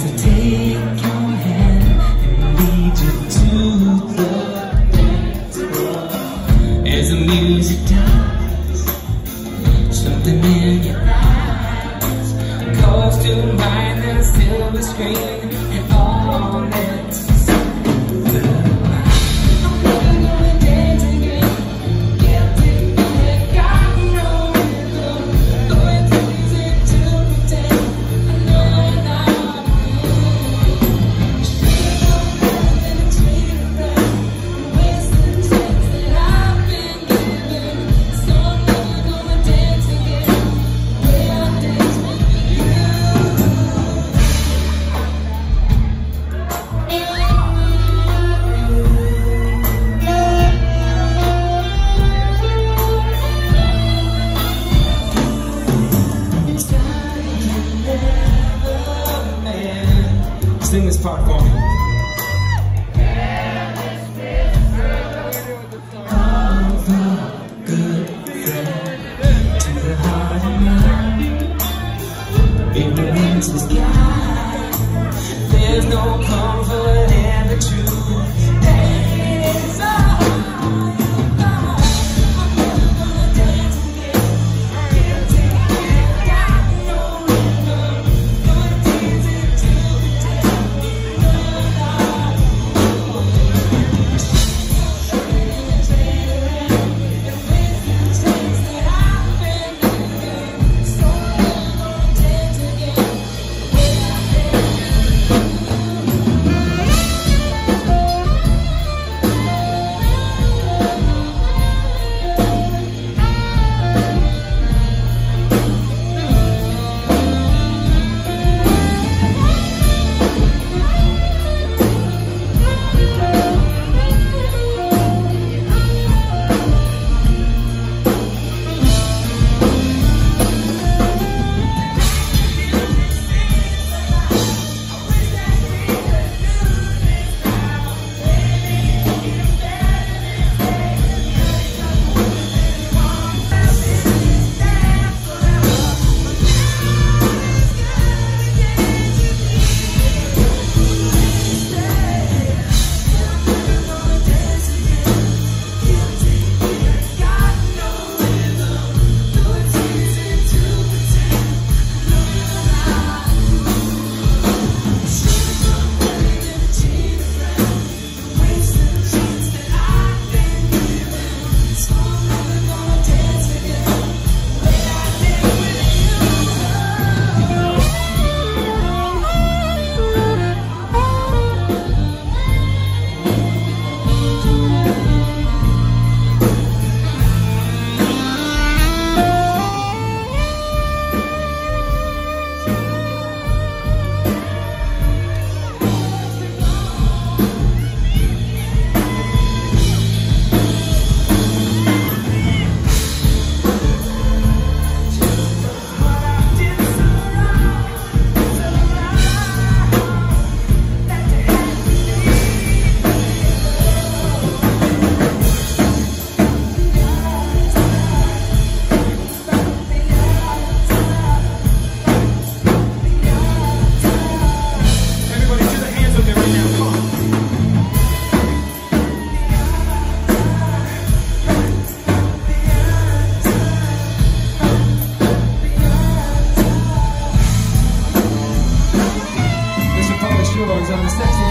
to take your hand and lead you to the dance floor. As the music dies, something in your eyes calls to mind the silver screen and all that's sing this part for me. Careless whisper of a good friend to the heart and mind. In the winds of sky, there's no comfort in the truth. Days are on the sexy